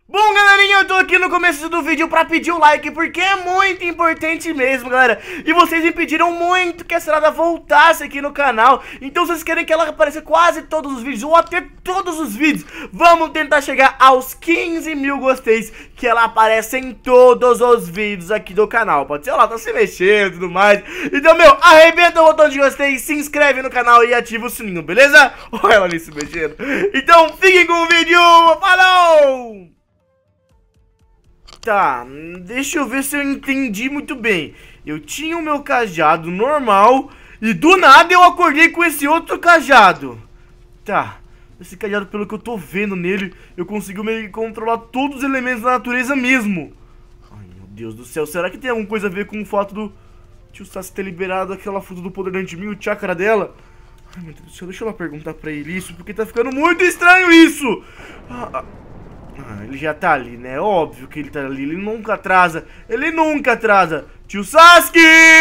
Bom, galerinha, eu tô aqui no começo do vídeo pra pedir o like, porque é muito importante mesmo, galera. E vocês me pediram muito que a Sarada voltasse aqui no canal. Então, se vocês querem que ela apareça quase todos os vídeos, ou até todos os vídeos, vamos tentar chegar aos 15 mil gosteis, que ela aparece em todos os vídeos aqui do canal. Pode ser, ela tá se mexendo e tudo mais. Então, meu, arrebenta o botão de gostei, se inscreve no canal e ativa o sininho, beleza? Olha ela ali se mexendo. Então, fiquem com o vídeo. Falou! Tá, deixa eu ver se eu entendi muito bem. Eu tinha o meu cajado normal e do nada eu acordei com esse outro cajado. Tá, esse cajado, pelo que eu tô vendo nele, eu consigo meio que controlar todos os elementos da natureza mesmo. Ai, meu Deus do céu, será que tem alguma coisa a ver com o fato do tio Sasuke ter liberado aquela fruta do poder dentro de mim, o chakra dela? Ai, meu Deus do céu, deixa eu lá perguntar pra ele isso, porque tá ficando muito estranho isso. Ele já tá ali, né? Óbvio que ele tá ali. Ele nunca atrasa. Ele nunca atrasa. Tio Sasuke!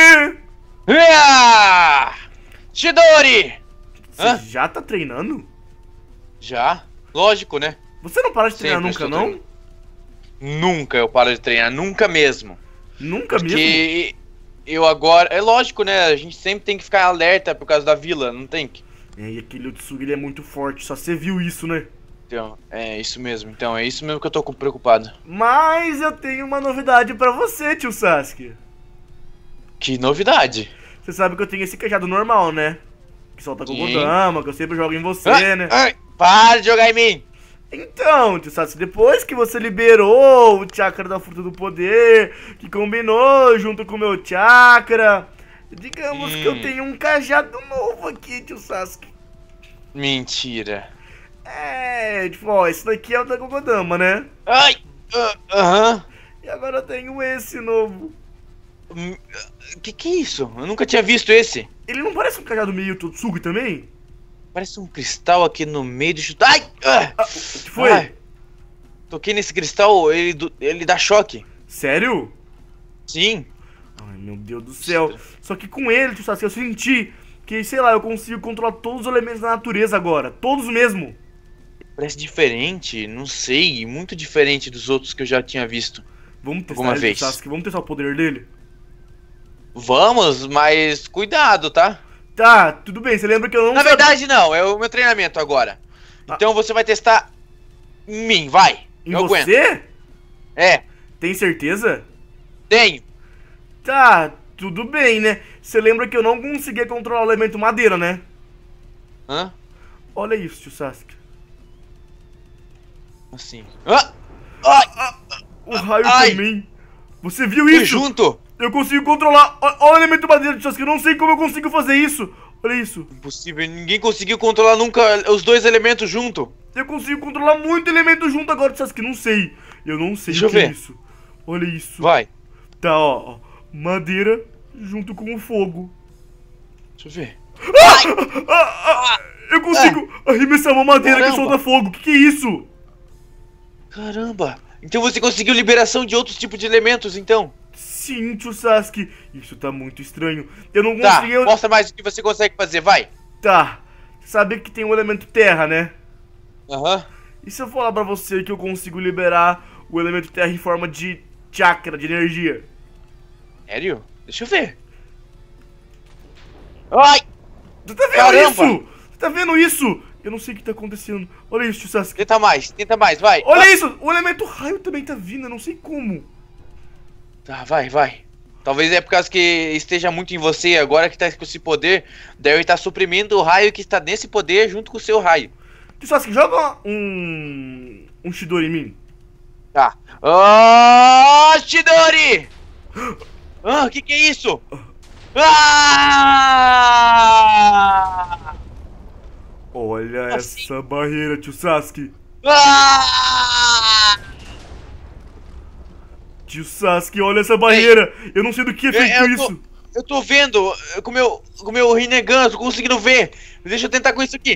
Chidori! Você já tá treinando? Já? Lógico, né? Você não para de treinar Sempre nunca, estou não? treinando. Nunca eu paro de treinar. Nunca mesmo. Nunca mesmo? Porque eu agora... É lógico, né? A gente sempre tem que ficar alerta por causa da vila. Não tem que... E aquele Otsugi, ele é muito forte. Só você viu isso, né? Então, é isso mesmo. Então, é isso mesmo que eu tô preocupado. Mas eu tenho uma novidade pra você, tio Sasuke. Que novidade. Você sabe que eu tenho esse cajado normal, né? Que solta Sim. Gogodama, que eu sempre jogo em você, né? Ai, para de jogar em mim! Então, tio Sasuke, depois que você liberou o chakra da fruta do poder, que combinou junto com o meu chakra, digamos que eu tenho um cajado novo aqui, tio Sasuke. Mentira. É, tipo, ó, esse daqui é o da Gogodama, né? Ai! Aham. E agora eu tenho esse novo. Que é isso? Eu nunca tinha visto esse. Ele não parece um cajado meio Totsugi também? Parece um cristal aqui no meio de chutar. Ai! O que foi? Ai. Toquei nesse cristal, ele dá choque. Sério? Sim. Ai, meu Deus do céu. Só que com ele, tio Sasuke, eu senti que, sei lá, eu consigo controlar todos os elementos da natureza agora. Todos mesmo. Parece diferente, não sei, muito diferente dos outros que eu já tinha visto. Vamos testar Alguma ele, vez. tio Sasuke, vamos testar o poder dele? Mas cuidado, tá? Tá, tudo bem, você lembra que eu não Na verdade não, é o meu treinamento agora. Então você vai testar em mim, vai. Em eu você? aguento. É, Tem certeza? tenho. Tá, tudo bem, né? Você lembra que eu não conseguia controlar o elemento madeira, né? Hã? Olha isso, tio Sasuke. Assim. Ai! O raio Ai! também. Você viu Fui isso? junto? Eu consigo controlar. Olha o elemento madeira, tio Sasuke. Eu não sei como eu consigo fazer isso. Olha isso. Impossível, ninguém conseguiu controlar nunca os dois elementos junto. Eu consigo controlar muito elemento junto agora, tio Sasuke. Não sei. Eu não sei Deixa o eu que é ver. isso. Olha isso. Vai, Tá, ó. Madeira junto com o fogo. deixa eu ver. Eu consigo arremessar uma madeira que Caramba. solta fogo. Que é isso? Caramba! Então você conseguiu liberação de outros tipos de elementos, então? Sim, tio Sasuke. Isso tá muito estranho. Eu não Tá, consegui... mostra mais o que você consegue fazer, vai! Tá. Sabe que tem o elemento terra, né? Aham. E se eu falar pra você que eu consigo liberar o elemento terra em forma de chakra, de energia? Sério? Deixa eu ver. Ai! Você tá vendo Caramba! isso? Você tá vendo isso? Eu não sei o que tá acontecendo. Olha isso, tio Sasuke. Tenta mais, vai! Olha isso! O elemento raio também tá vindo, eu não sei como. Tá, vai. Talvez é por causa que esteja muito em você agora que tá com esse poder, deve estar suprimindo o raio que está nesse poder junto com o seu raio. Tio Sasuke, joga um Chidori em mim. Tá. Chidori! Que é isso? Olha Assim? essa barreira, tio Sasuke. Tio Sasuke, olha essa barreira. Eu não sei do que é feito isso. Eu tô vendo com o meu Rinnegan, tô conseguindo ver. Deixa eu tentar com isso aqui.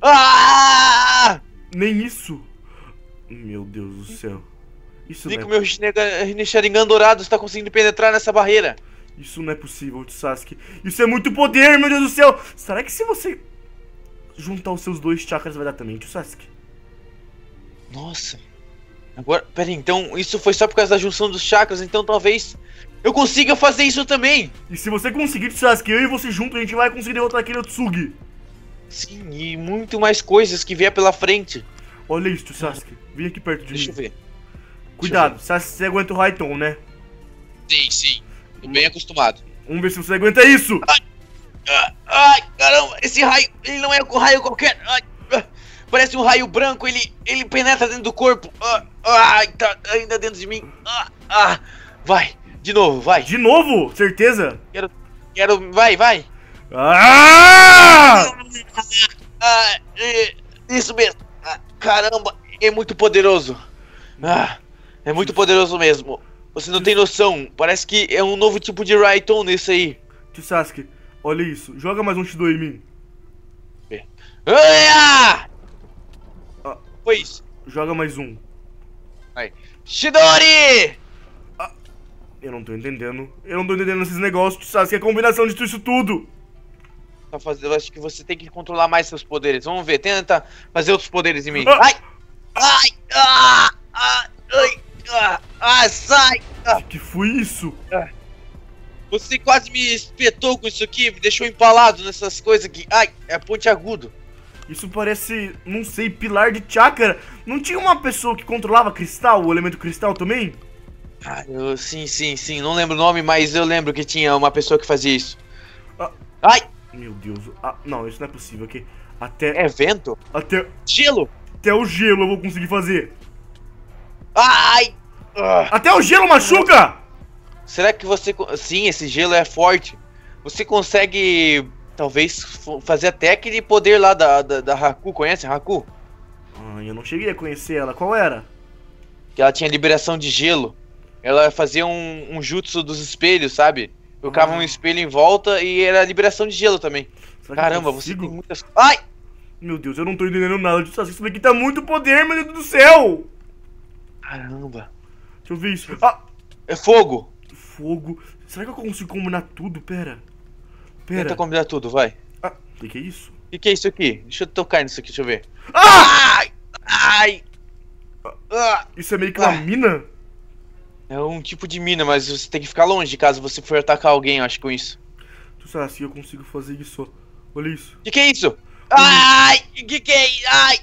Nem isso. Meu Deus do céu. Isso Nem não com o meu Sharingan dourado está conseguindo penetrar nessa barreira. Isso não é possível, tio Sasuke. Isso é muito poder, meu Deus do céu. Será que se você juntar os seus dois chakras vai dar também, tio Sasuke? Nossa. Agora, pera aí, então isso foi só por causa da junção dos chakras, então talvez eu consiga fazer isso também. E se você conseguir, Sasuke, eu e você junto, a gente vai conseguir derrotar aquele Otsugi. Sim, e muito mais coisas que vier pela frente. Olha isso, Sasuke. Vem aqui perto de mim. Deixa eu ver. Cuidado, Sasuke, você aguenta o Raiton, né? Sim. Tô bem acostumado. Vamos ver se você aguenta isso. Ai, caramba, esse raio, ele não é um raio qualquer. Ai, parece um raio branco, ele penetra dentro do corpo. Ai, tá ainda dentro de mim. Vai, de novo, vai. De novo? Certeza? Quero, vai. Ah! Isso mesmo. Caramba, é muito poderoso. É muito poderoso mesmo. Você não tem noção, parece que é um novo tipo de Raiton nesse aí. Tio Sasuke, olha isso. Joga mais um Shido em mim. Foi isso. Joga mais um. Vai. Chidori! Eu não tô entendendo. Eu não tô entendendo esses negócios, tio Sasuke. É a combinação de tudo isso tudo. Eu acho que você tem que controlar mais seus poderes. Vamos ver, tenta fazer outros poderes em mim. Sai! Que foi isso? Você quase me espetou com isso aqui, me deixou empalado nessas coisas aqui. É pontiagudo. Isso parece, não sei, pilar de chakra. Não tinha uma pessoa que controlava cristal, o elemento cristal também? Sim. Não lembro o nome, mas eu lembro que tinha uma pessoa que fazia isso. Meu Deus. Não, isso não é possível aqui. Até... É vento? Até... Gelo! Até o gelo eu vou conseguir fazer. Ai! Até o gelo machuca! Será que você... Sim, esse gelo é forte. Você consegue, talvez, fazer até aquele poder lá da Haku. Conhece a Haku? Eu não cheguei a conhecer ela. Qual era? Que ela tinha liberação de gelo. Ela fazia um jutsu dos espelhos, sabe? Colocava um espelho em volta e era liberação de gelo também. Caramba, você tem muitas... Ai! Meu Deus, eu não tô entendendo nada disso. Isso daqui tá muito poder, meu Deus do céu! Caramba. Deixa eu ver isso. É fogo. Fogo. Será que eu consigo combinar tudo? Pera. Tenta combinar tudo, vai. O que é isso? O que é isso aqui? Deixa eu tocar nisso aqui, deixa eu ver. Ai! Isso é meio que uma mina? É um tipo de mina, mas você tem que ficar longe caso você for atacar alguém, eu acho, com isso. Tu sabe assim, eu consigo fazer isso, ó. Olha isso. Que é isso? Ai! Que é isso? Ai!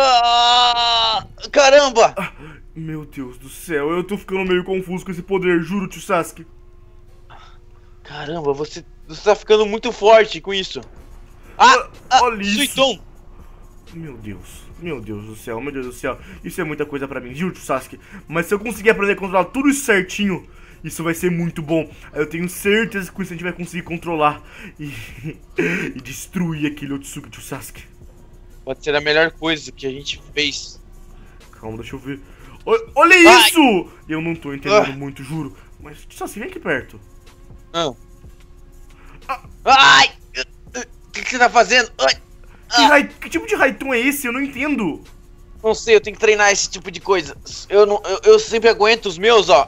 Caramba! Meu Deus do céu, eu tô ficando meio confuso com esse poder, juro, tio Sasuke. Caramba, você tá ficando muito forte com isso. Olha isso. Suiton! Meu Deus do céu, isso é muita coisa pra mim, juro, tio Sasuke. Mas se eu conseguir aprender a controlar tudo isso certinho, isso vai ser muito bom. Eu tenho certeza que com isso a gente vai conseguir controlar e destruir aquele Otsuki, tio Sasuke. Pode ser a melhor coisa que a gente fez. Calma, deixa eu ver. Olha isso! Eu não tô entendendo muito, juro. Mas, tio Sasuke, vem aqui perto. Ai! O que você tá fazendo? Que tipo de Raiton é esse? Eu não entendo. Não sei, eu tenho que treinar esse tipo de coisa. Eu sempre aguento os meus, ó.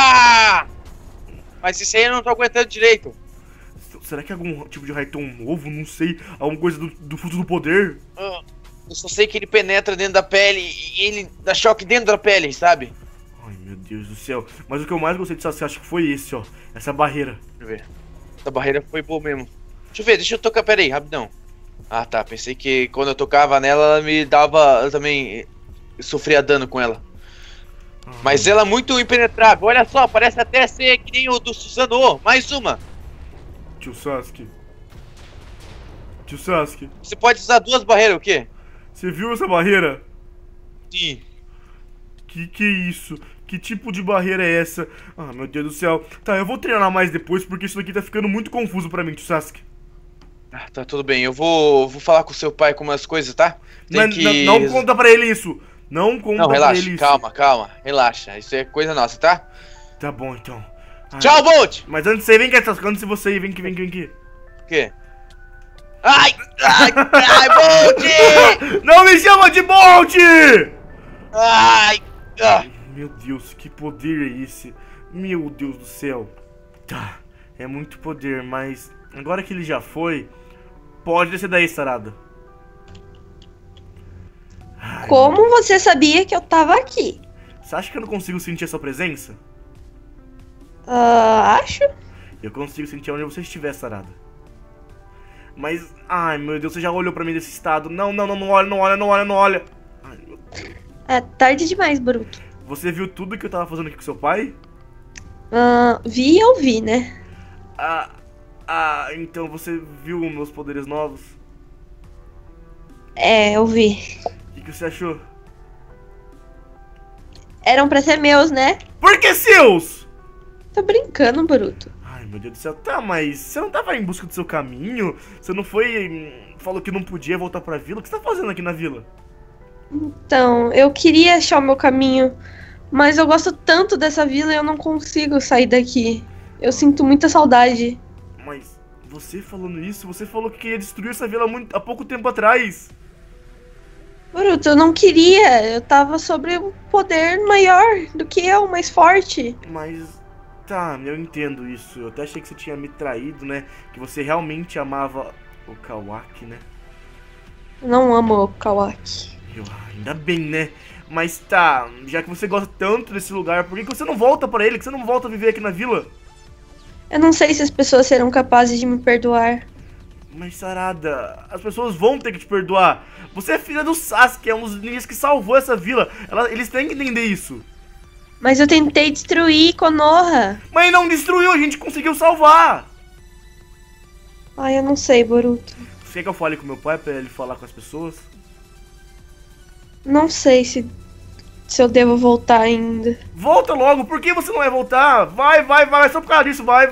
Mas esse aí eu não tô aguentando direito. Será que é algum tipo de Raiton novo? Não sei. Alguma coisa do fruto do poder? Eu só sei que ele penetra dentro da pele e ele dá choque dentro da pele, sabe? Ai, meu Deus do céu. Mas o que eu mais gostei de Sasuke, acho que foi esse, ó. Essa barreira. Deixa eu ver. Essa barreira foi boa mesmo. Deixa eu tocar, pera aí, rapidão. Tá, pensei que quando eu tocava nela, ela me dava... Eu também sofria dano com ela. Mas ela é muito impenetrável, olha só, parece até ser que nem o do Susanoo. Mais uma. Tio Sasuke. Tio Sasuke. Você pode usar duas barreiras, o quê? Você viu essa barreira? Sim. Que é isso? Que tipo de barreira é essa? Meu Deus do céu. Tá, eu vou treinar mais depois, porque isso daqui tá ficando muito confuso pra mim, tio Sasuke. Tá, tudo bem. Eu vou falar com seu pai com umas coisas, tá? Não conta pra ele isso. Não conta pra ele isso. Calma. Relaxa. Isso é coisa nossa, tá? Tá bom, então. Tchau, Bolt! Mas antes de você ir, vem cá, antes de você ir, vem aqui. O quê? Ai, Bolt! Não me chama de Bolt! Meu Deus, que poder é esse? Meu Deus do céu. Tá, é muito poder, mas agora que ele já foi, pode descer daí, Sarada. Como você sabia que eu tava aqui? Você acha que eu não consigo sentir a sua presença? Acho. Eu consigo sentir onde você estiver, Sarada. Mas, ai meu Deus, você já olhou pra mim desse estado. Não, não, não, não olha, não olha, não olha, não olha. Ai, meu Deus. É tarde demais, Boruto. Você viu tudo que eu tava fazendo aqui com seu pai? Vi e ouvi, né? Então você viu meus poderes novos? É, eu vi. O que você achou? Eram pra ser meus, né? Por que seus? Tô brincando, Boruto. Ai, meu Deus do céu. Tá, mas você não tava em busca do seu caminho? Você não foi... Falou que não podia voltar pra vila? O que você tá fazendo aqui na vila? Então, eu queria achar o meu caminho, mas eu gosto tanto dessa vila e eu não consigo sair daqui. Eu sinto muita saudade. Mas você falando isso, você falou que queria destruir essa vila há pouco tempo atrás. Boruto, eu não queria. Eu tava sobre um poder maior do que eu, mais forte. Mas... Tá, eu entendo isso. Eu até achei que você tinha me traído, né? Que você realmente amava o Kawaki, né? Eu não amo o Kawaki. Ainda bem, né? Mas tá, já que você gosta tanto desse lugar, por que você não volta pra ele? Que você não volta a viver aqui na vila? Eu não sei se as pessoas serão capazes de me perdoar. Mas Sarada, as pessoas vão ter que te perdoar. Você é filha do Sasuke, é um dos ninjas que salvou essa vila. Eles têm que entender isso. Mas eu tentei destruir Konoha. Mas não destruiu, a gente conseguiu salvar. Ai, eu não sei, Boruto. Você quer que eu fale com meu pai pra ele falar com as pessoas? Não sei se eu devo voltar ainda. Volta logo, por que você não vai voltar? Vai, só por causa disso, vai.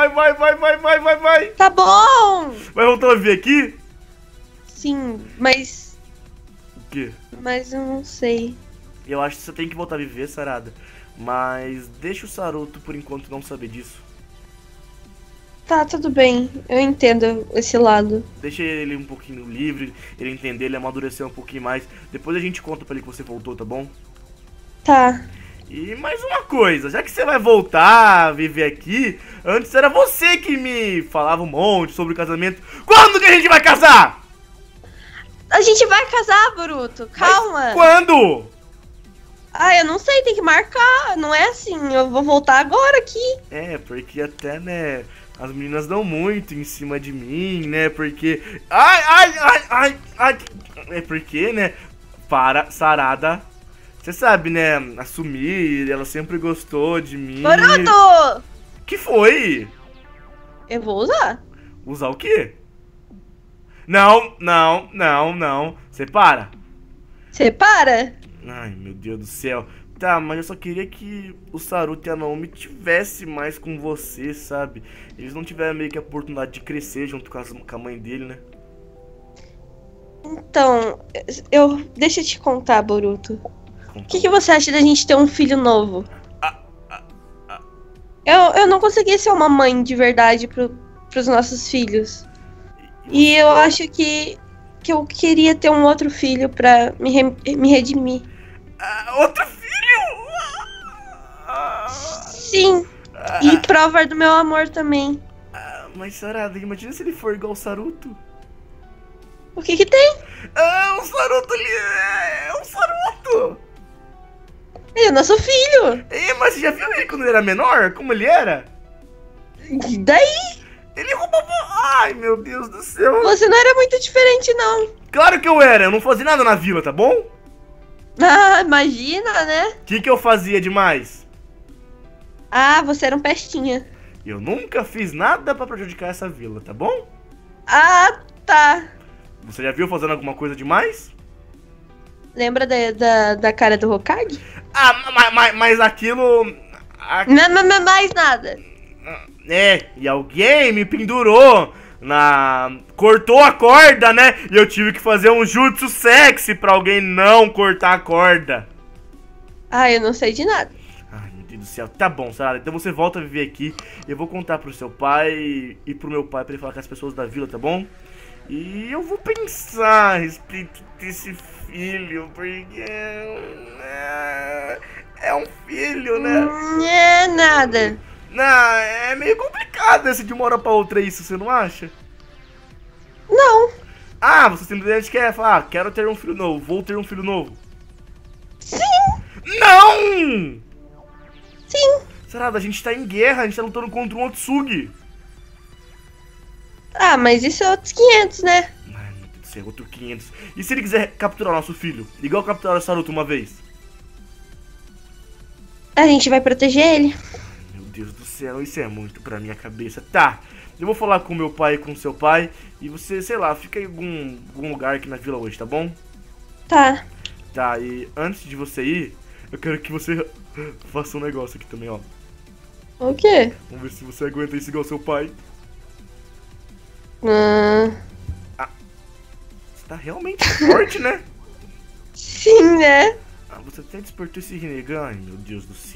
Tá bom! Vai voltar a viver aqui? Sim, mas... O quê? Mas eu não sei. Eu acho que você tem que voltar a viver, Sarada. Mas deixa o Saruto por enquanto não saber disso. Tá, tudo bem. Eu entendo esse lado. Deixa ele um pouquinho livre, ele entender, ele amadurecer um pouquinho mais. Depois a gente conta pra ele que você voltou, tá bom? Tá. E mais uma coisa, já que você vai voltar a viver aqui, antes era você que me falava um monte sobre o casamento. Quando que a gente vai casar? A gente vai casar, Boruto. Calma. Mas quando? Eu não sei, tem que marcar. Não é assim, eu vou voltar agora aqui. É, porque até, né, as meninas dão muito em cima de mim, né, porque... Ai. É porque, né, para Sarada... Você sabe, né, assumir, ela sempre gostou de mim. Boruto! Que foi? Eu vou usar. Usar o quê? Não. Você para. Você para? Ai, meu Deus do céu. Tá, mas eu só queria que o Saruto e a Naomi tivesse mais com você, sabe? Eles não tiveram meio que a oportunidade de crescer junto com a mãe dele, né? Então, deixa eu te contar, Boruto. O que você acha da gente ter um filho novo? Eu não consegui ser uma mãe de verdade pros nossos filhos. E eu acho que eu queria ter um outro filho pra me redimir. Outro filho? Sim. E prova do meu amor também. Mas Sarada, imagina se ele for igual o Saruto. O que tem? O Saruto, ele é um Saruto. Ele é nosso filho. Mas você já viu ele quando ele era menor? Como ele era? E daí? Ele roubava... Ai, meu Deus do céu. Você não era muito diferente, não. Claro que eu era. Eu não fazia nada na vila, tá bom? Imagina, né? O que eu fazia demais? Você era um pestinha. Eu nunca fiz nada pra prejudicar essa vila, tá bom? Tá. Você já viu fazendo alguma coisa demais? Lembra da cara do Hokage? Mas aquilo... Não, mais nada. E alguém me pendurou cortou a corda, né? E eu tive que fazer um jutsu sexy pra alguém não cortar a corda. Eu não sei de nada. Ai, meu Deus do céu. Tá bom, Sarada. Então você volta a viver aqui. Eu vou contar pro seu pai e pro meu pai pra ele falar com as pessoas da vila, tá bom? E eu vou pensar a respeito desse filho, porque... É um filho, né? É nada. Não, é meio complicado esse de uma hora pra outra isso, você não acha? Não. Você simplesmente quer falar, quero ter um filho novo, vou ter um filho novo. Sim. Não! Sim. Sarada, a gente tá em guerra, a gente tá lutando contra um Otsugi. Ah, mas isso é outros 500, né? Ai, meu Deus do céu, outro 500. E se ele quiser capturar o nosso filho? Igual capturaram o Saruto uma vez? A gente vai proteger ele. Meu Deus do céu, isso é muito pra minha cabeça. Tá, eu vou falar com meu pai e com seu pai. E você, sei lá, fica em algum lugar aqui na vila hoje, tá bom? Tá. Tá, e antes de você ir, eu quero que você faça um negócio aqui também, ó. O quê? Vamos ver se você aguenta isso igual seu pai. Você tá realmente forte, né? Sim, né? Ah, você até despertou esse Rinnegan. Ai, meu Deus do céu.